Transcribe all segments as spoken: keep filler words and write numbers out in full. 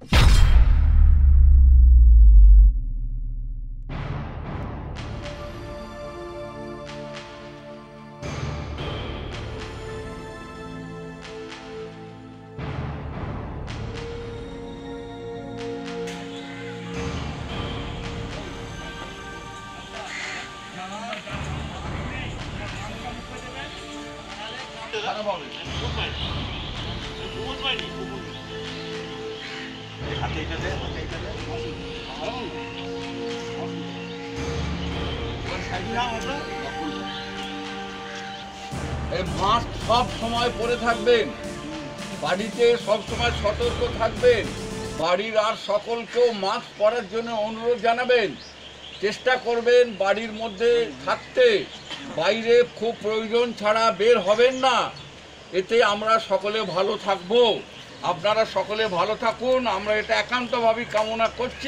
Mask সব সময় পরে থাকবেন, বাড়িতে সব সময় সতর্ক থাকবেন, বাড়ির আর সকলকেও মাস্ক পরার জন্য অনুরোধ জানাবেন। চেষ্টা করবেন বাড়ির মধ্যে থাকতে, বাইরে খুব প্রয়োজন ছাড়া বের হবেন না। এতে আমরা সকলে ভালো থাকব। আপনারা সকলে ভালো থাকুন, আমরা এটা একান্তভাবে কামনা করছি।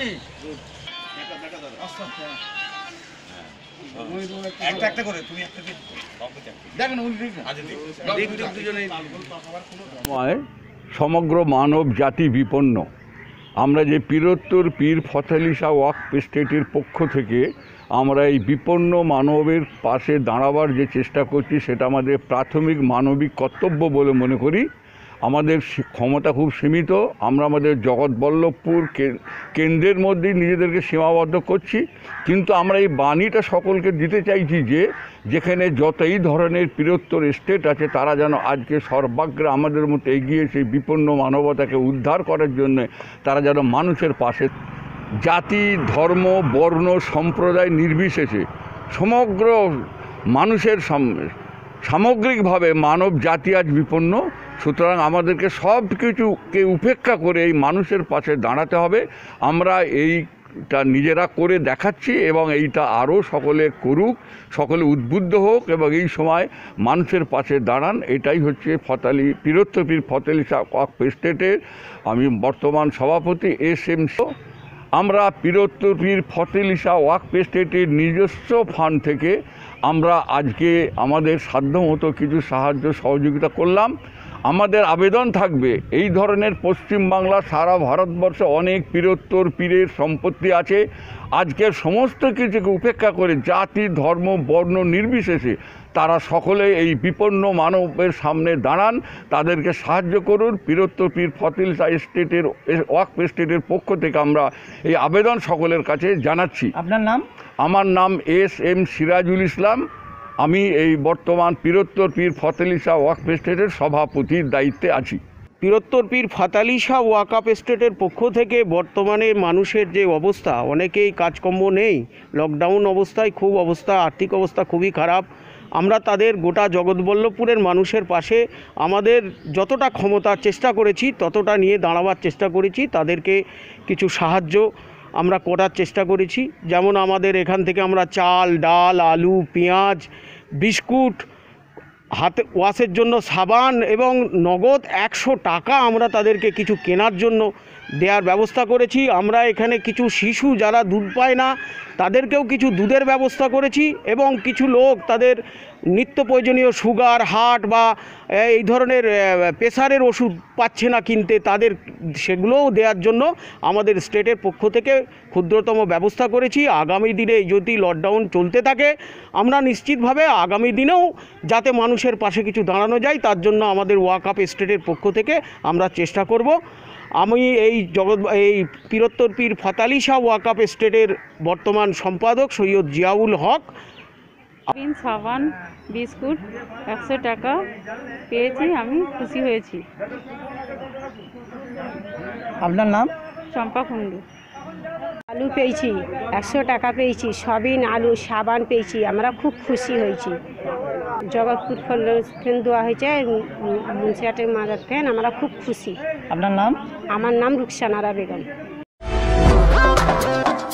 সমগ্র মানব জাতি বিপন্ন। আমরা যে পীরোত্তর পীর ফতেহ আলী শাহ ওয়াকফ এস্টেটের পক্ষ থেকে আমরা এই বিপন্ন মানবের পাশে দাঁড়াবার যে চেষ্টা করছি, সেটা আমাদের প্রাথমিক মানবিক কর্তব্য বলে মনে করি। আমাদের ক্ষমতা খুব সীমিত, আমরা আমাদের জগৎবল্লভপুর কেন্দ্রের মধ্যেই নিজেদেরকে সীমাবদ্ধ করছি, কিন্তু আমরা এই বাণীটা সকলকে দিতে চাইছি যে যেখানে যতই ধরনের পীরোত্তর এস্টেট আছে, তারা যেন আজকে সর্বাগ্রে আমাদের মতো এগিয়ে সেই বিপন্ন মানবতাকে উদ্ধার করার জন্য তারা যেন মানুষের পাশে, জাতি ধর্ম বর্ণ সম্প্রদায় নির্বিশেষে সমগ্র মানুষের সামগ্রিকভাবে মানব জাতি আজ বিপন্ন। সুতরাং আমাদেরকে সব কিছুকে উপেক্ষা করে এই মানুষের পাশে দাঁড়াতে হবে। আমরা এইটা নিজেরা করে দেখাচ্ছি এবং এইটা আরও সকলে করুক, সকলে উদ্বুদ্ধ হোক এবং এই সময় মানুষের পাশে দাঁড়ান। এটাই হচ্ছে ফতেহ আলী পীরোত্তর পীর ফতেহ আলী শাহ ওয়াকফ এস্টেটের আমি বর্তমান সভাপতি এস এম। আমরা পীরোত্তর পীর ফতেহ আলী শাহ ওয়াকফ এস্টেটের নিজস্ব ফান্ড থেকে আমরা আজকে আমাদের সাধ্যমতো কিছু সাহায্য সহযোগিতা করলাম। আমাদের আবেদন থাকবে, এই ধরনের পশ্চিমবাংলা সারা ভারতবর্ষে অনেক পীরোত্তর পীরের সম্পত্তি আছে। আজকের সমস্ত কিছুকে উপেক্ষা করে জাতি ধর্ম বর্ণ নির্বিশেষে তারা সকলে এই বিপন্ন মানবের সামনে দাঁড়ান, তাদেরকে সাহায্য করুন। পীরোত্তর পীর ফতেহ আলী শাহ এস্টেটের ওয়াকফ এস্টেটের পক্ষ থেকে আমরা এই আবেদন সকলের কাছে জানাচ্ছি। আপনার নাম? আমার নাম এস এম সিরাজুল ইসলাম। আমি এই বর্তমান পীরোত্তর পীর ফতেহ আলী শাহ ওয়াকফ এস্টেটের সভাপতির দায়িত্বে আছি। পীরোত্তর পীর ফতেহ আলী শাহ ওয়াকফ এস্টেটের পক্ষ থেকে বর্তমানে মানুষের যে অবস্থা, অনেকেই কাজকর্ম নেই, লকডাউন অবস্থায় খুব অবস্থা, আর্থিক অবস্থা খুবই খারাপ। আমরা তাদের গোটা জগৎবল্লভপুরের মানুষের পাশে আমাদের যতটা ক্ষমতা চেষ্টা করেছি ততটা নিয়ে দাঁড়াবার চেষ্টা করেছি। তাদেরকে কিছু সাহায্য আমরা করার চেষ্টা করেছি। যেমন আমাদের এখান থেকে আমরা চাল ডাল আলু পেঁয়াজ বিস্কুট, হাতে ওয়াশের জন্য সাবান এবং নগদ একশো টাকা আমরা তাদেরকে কিছু কেনার জন্য দেওয়ার ব্যবস্থা করেছি। আমরা এখানে কিছু শিশু যারা দুধ পায় না তাদেরকেও কিছু দুধের ব্যবস্থা করেছি এবং কিছু লোক তাদের নিত্য প্রয়োজনীয় সুগার হার্ট বা এই ধরনের প্রেসারের ওষুধ পাচ্ছে না কিনতে, তাদের সেগুলোও দেওয়ার জন্য আমাদের স্টেটের পক্ষ থেকে ক্ষুদ্রতম ব্যবস্থা করেছি। আগামী দিনে যদি লকডাউন চলতে থাকে আমরা নিশ্চিতভাবে আগামী দিনেও যাতে মানুষের পাশে কিছু দাঁড়ানো যায় তার জন্য আমাদের ওয়াকফ এস্টেটের পক্ষ থেকে আমরা চেষ্টা করব। আমি এই জগৎ এই পীরোত্তর পীর ফতেহ আলী শাহ ওয়াকফ এস্টেটের বর্তমান সম্পাদক সৈয়দ জিয়াউল হক। সাবান বিস্কুট একশো টাকা পেয়েছি, আমি খুশি হয়েছি। আপনার নাম? চম্পা কুণ্ডু। আলু পেয়েছি, একশো টাকা পেয়েছি, সবিন আলু সাবান পেয়েছি, আমরা খুব খুশি হয়েছি। জগৎপুর ফ্যান দেওয়া হয়েছে, মুন্সিয়াটের মাজার ফ্যান, আমরা খুব খুশি। আপনার নাম? আমার নাম রুকসানারা বেগম।